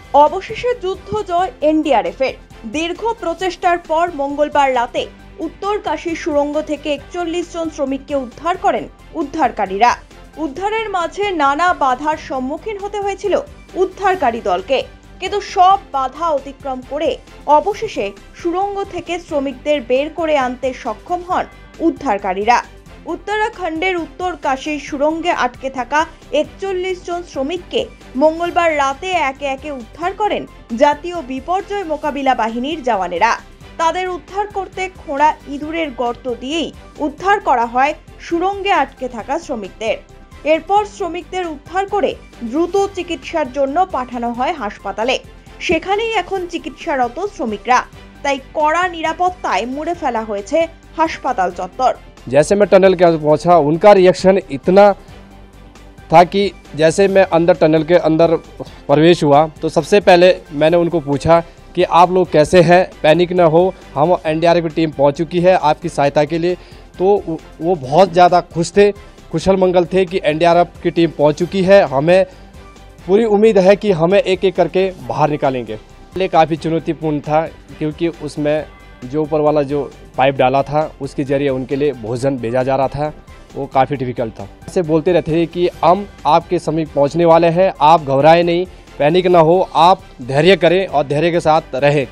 অবশেষে যুদ্ধ জয় এনডিআরএফের। দীর্ঘ প্রচেষ্টার পর মঙ্গলবার রাতে উত্তরকাশী সুড়ঙ্গ থেকে 41 জন শ্রমিককে উদ্ধার করেন উদ্ধারকারীরা। উদ্ধারের মাঝে নানা বাধার সম্মুখীন হতে হয়েছিল উদ্ধারকারী দলকে, কিন্তু সব বাধা অতিক্রম করে অবশেষে সুড়ঙ্গ থেকে শ্রমিকদের বের করে আনতে সক্ষম হন উদ্ধারকারীরা। উত্তরাখণ্ডের উত্তরকাশীর সুড়ঙ্গে আটকে থাকা 41 জন শ্রমিককে মঙ্গলবার রাতে একে একে উদ্ধার করেন জাতীয় বিপর্যয় মোকাবিলা বাহিনীর জওয়ানেরা। তাদের উদ্ধার করতে খোঁড়া ইঁদুরের গর্ত দিয়েই উদ্ধার করা হয় সুড়ঙ্গে আটকে থাকা শ্রমিকদের। এরপর শ্রমিকদের উদ্ধার করে দ্রুত চিকিৎসার জন্য পাঠানো হয় হাসপাতালে। সেখানেই এখন চিকিৎসারত শ্রমিকরা, তাই কড়া নিরাপত্তায় মুড়ে ফেলা হয়েছে হাসপাতাল চত্বর। जैसे मैं टनल के अंदर पहुंचा, उनका रिएक्शन इतना था कि जैसे मैं अंदर टनल के अंदर प्रवेश हुआ तो सबसे पहले मैंने उनको पूछा कि आप लोग कैसे हैं, पैनिक ना हो, हम एनडीआरएफ की टीम पहुंच चुकी है आपकी सहायता के लिए। तो वो बहुत ज़्यादा खुश थे, कुशल मंगल थे कि एनडीआरएफ की टीम पहुंच चुकी है, हमें पूरी उम्मीद है कि हमें एक एक करके बाहर निकालेंगे। ये काफ़ी चुनौतीपूर्ण था क्योंकि उसमें जो ऊपर वाला जो पाइप डाला था उसके जरिए उनके लिए भोजन भेजा जा रहा था, वो काफ़ी डिफिकल्ट था। ऐसे बोलते रहते थे कि हम आपके समीप पहुंचने वाले हैं, आप घबराएं नहीं, पैनिक ना हो, आप धैर्य करें और धैर्य के साथ रहें।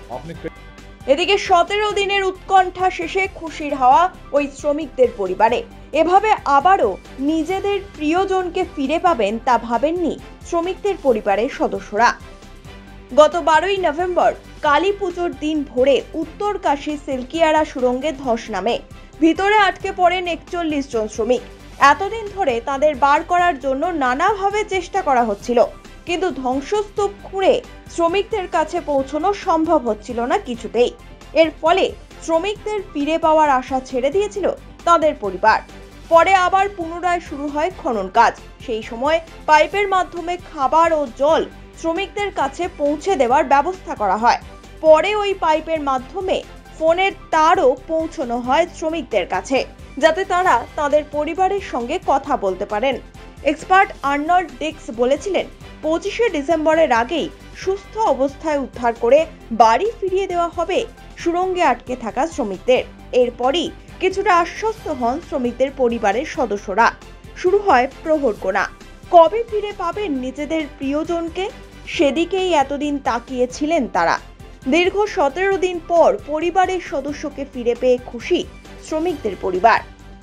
এদিকে 17 দিনের উৎকণ্ঠা শেষে খুশির হাওয়া ওই শ্রমিকদের পরিবারে। এভাবে আবারও নিজেদের প্রিয়জনকে ফিরে পাবেন তা ভাবেননি শ্রমিকদের পরিবারের সদস্যরা। গত 12ই নভেম্বর কালী পুজোর দিন ভোরে উত্তরকাশী সিলকিয়ারা সুড়ঙ্গে ধস নামে। ভিতরে আটকে পড়েন 41 জন শ্রমিক। এতদিন ধরে তাদের বার করার জন্য নানাভাবে চেষ্টা করা হচ্ছিল, কিন্তু ধ্বংসস্তূপ খুঁড়ে শ্রমিকদের কাছে পৌঁছানো সম্ভব হচ্ছিল না কিছুতেই। এর ফলে শ্রমিকদের ফিরে পাওয়ার আশা ছেড়ে দিয়েছিল তাদের পরিবার। পরে আবার পুনরায় শুরু হয় খনন কাজ। সেই সময় পাইপের মাধ্যমে খাবার ও জল শ্রমিকদের কাছে পৌঁছে দেওয়ার ব্যবস্থা করা হয়। পরে ওই পাইপের মাধ্যমে ফোনের তারও পৌঁছানো হয় শ্রমিকদের কাছে, যাতে তারা তাদের পরিবারের সঙ্গে কথা বলতে পারেন। এক্সপার্ট আর্নল্ড ডিক্স বলেছিলেন, 25শে ডিসেম্বরের আগেই সুস্থ অবস্থায় উদ্ধার করে বাড়ি ফিরিয়ে দেওয়া হবে সুড়ঙ্গে আটকে থাকা শ্রমিকদের। এরপরই কিছুটা আশ্বস্ত হন শ্রমিকদের পরিবারের সদস্যরা। শুরু হয় প্রহর গোনা। কবে ফিরে পাবেন নিজেদের প্রিয়জনকে, সেদিকেই এতদিন তাকিয়েছিলেন তারা। দীর্ঘ 17 দিন পর পরিবারের সদস্যকে ফিরে পেয়ে খুশি শ্রমিকদের পরিবার।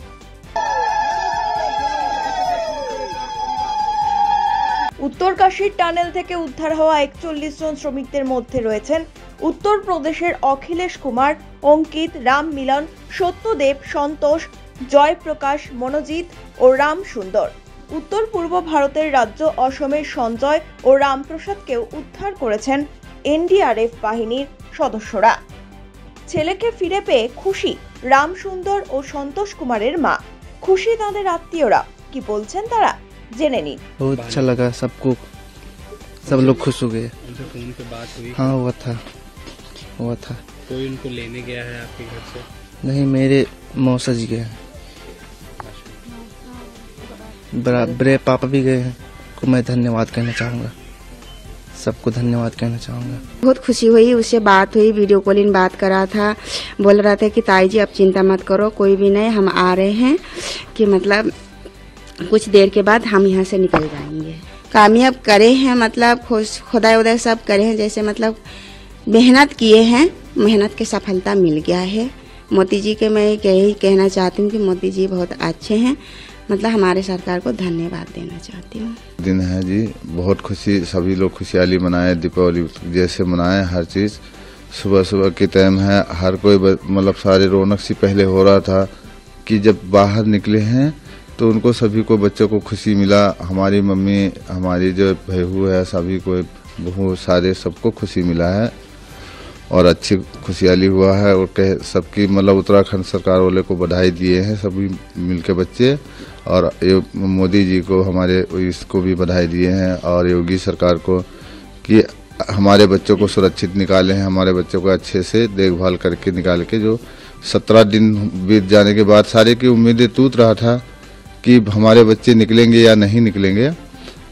উত্তরকাশীর টানেল থেকে উদ্ধার হওয়া 41 জন শ্রমিকদের মধ্যে রয়েছেন উত্তরপ্রদেশের অখিলেশ কুমার, অঙ্কিত, রাম মিলন, সত্যদেব, সন্তোষ, জয়প্রকাশ, মনোজিৎ ও রাম সুন্দর। উত্তর পূর্ব ভারতের রাজ্য অসমের সঞ্জয় ও রামপ্রসাদকেও উদ্ধার করেছেন এনডিআরএফ বাহিনীর সদস্যরা। ছেলেকে ফিরে পেয়ে খুশি রাম সুন্দর ও সন্তোষ কুমারের মা। খুশি তাদের আত্মীয়রা, কি বলছেন তারা জেনে নিন। बहुत अच्छा लगा सबको, सब लोग खुश हो गए। उनसे फोन पे बात हुई? हाँ हुआ था। कोई उनको लेने गया है आपके घर से? नहीं, मेरे मौसा जी गए हैं, बड़े पापा भी गए हैं। को मैं धन्यवाद कहना चाहूँगा, सबको धन्यवाद कहना चाहूँगा। बहुत खुशी हुई, उससे बात हुई, वीडियो कॉलिंग बात करा था। बोल रहा था कि ताई जी आप चिंता मत करो, कोई भी नहीं, हम आ रहे हैं, कि मतलब कुछ देर के बाद हम यहाँ से निकल जाएंगे। कामयाब करे हैं, मतलब खुदा उदय सब करे हैं, जैसे मतलब मेहनत किए हैं, मेहनत की सफलता मिल गया है। मोदी जी के मैं यही कहना चाहती हूँ कि मोदी जी बहुत अच्छे हैं, मतलब हमारे सरकार को धन्यवाद देना चाहती हूँ। दिन है जी, बहुत खुशी, सभी लोग खुशहाली मनाए, दीपावली जैसे मनाए हर चीज़। सुबह सुबह के टाइम है, हर कोई मतलब सारे रौनक सी पहले हो रहा था कि जब बाहर निकले हैं तो उनको सभी को बच्चों को खुशी मिला। हमारी मम्मी, हमारी जो बहू है, सभी को बहू सारे सबको खुशी मिला है और अच्छी खुशहाली हुआ है। और सबकी मतलब उत्तराखंड सरकार वाले को बधाई दिए हैं सभी मिलके बच्चे, और मोदी जी को हमारे इसको भी बधाई दिए हैं, और योगी सरकार को कि हमारे बच्चों को सुरक्षित निकाले हैं, हमारे बच्चों को अच्छे से देखभाल करके निकाल के। जो 17 दिन बीत जाने के बाद सारे की उम्मीदें टूट रहा था कि हमारे बच्चे निकलेंगे या नहीं निकलेंगे,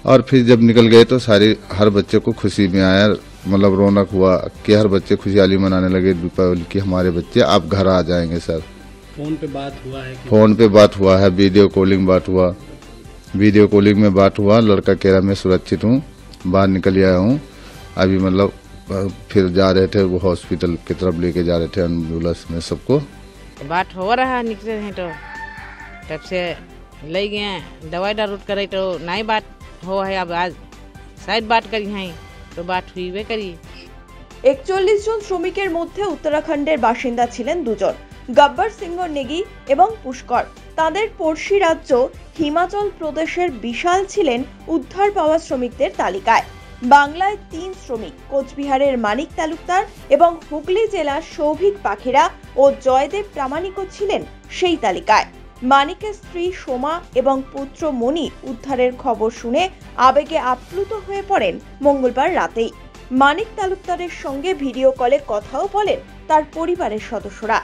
और फिर जब निकल गए तो हर बच्चे को खुशी में आया, मतलब रौनक हुआ कि हर बच्चे खुशहाली मनाने लगे दीपावली की। हमारे बच्चे अब घर आ जाएंगे सर। फोन पे बात हुआ है कि? फोन पे बात हुआ है, वीडियो कॉलिंग बात हुआ, वीडियो कॉलिंग में बात हुआ। लड़का कह रहा मैं सुरक्षित हूँ, बाहर निकल आया हूँ। अभी मतलब फिर जा रहे थे, वो हॉस्पिटल की तरफ लेके जा रहे थे एम्बुलेंस में सबको। बात हो रहा निकले हैं तो तब से ले गए दवाई दारू करे तो नहीं बात हो है। अब आज शायद बात करी हैं तो बात हुई वे करी। 41 জন শ্রমিকের মধ্যে উত্তরাখণ্ডের বাসিন্দা ছিলেন দুজন, গব্বর সিংহ নেগি এবং পুষ্কর। তাদের পড়শি রাজ্য হিমাচল প্রদেশের বিশাল ছিলেন উদ্ধার পাওয়া শ্রমিকদের তালিকায়। বাংলায় 3 শ্রমিক, কোচবিহারের মানিক তালুকদার এবং হুগলি জেলার সৌভিক পাখিরা ও জয়দেব প্রামাণিকও ছিলেন সেই তালিকায়। মানিকের স্ত্রী সোমা এবং পুত্র মণি উদ্ধারের খবর শুনে আবেগে আপ্লুত হয়ে পড়েন মঙ্গলবার রাতেই। মানিক তালুকদারের সঙ্গে ভিডিও কলে কথাও বলেন তার পরিবারের সদস্যরা।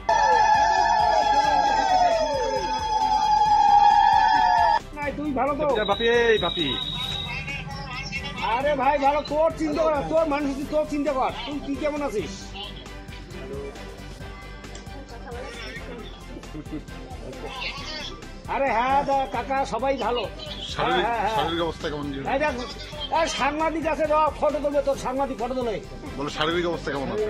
আরে ভাই ভালো, তোর চিন্তা কর, তোর মানুষ তোর চিন্তা কর, তুই কেমন আছিস? আরে হ্যাঁ কাকা সবাই ভালো। শারীরিক অবস্থা কেমন? সাংবাদিক আছে, ফটো তুলবে, তোর সাংবাদিক ফটো তোলে। বলো শারীরিক অবস্থা কেমন আছে?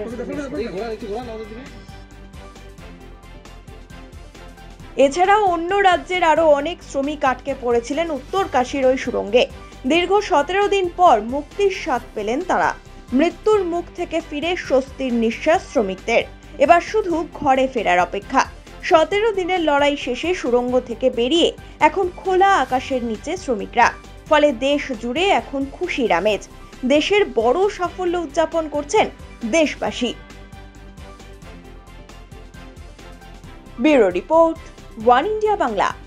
এছাড়াও অন্য রাজ্যের আরো অনেক শ্রমিক আটকে পড়েছিলেন উত্তরকাশীর ওই সুড়ঙ্গে। দীর্ঘ 17 দিন পর মুক্তির স্বাদ পেলেন তারা। মৃত্যুর মুখ থেকে ফিরে স্বস্তির নিঃশ্বাস শ্রমিকদের। এবার শুধু ঘরে ফেরার অপেক্ষা। 17 দিনের লড়াই শেষে সুড়ঙ্গ থেকে বেরিয়ে এখন খোলা আকাশের নিচে শ্রমিকরা। ফলে দেশ জুড়ে এখন খুশির আমেজ। দেশের বড় সাফল্য উদযাপন করছেন দেশবাসী। Bureau report, one India Bangla.